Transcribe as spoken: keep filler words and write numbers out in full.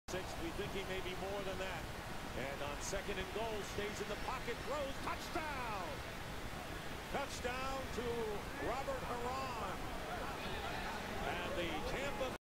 Six, we think he may be more than that. And on second and goal, stays in the pocket, throws, touchdown! Touchdown to Robert Herron.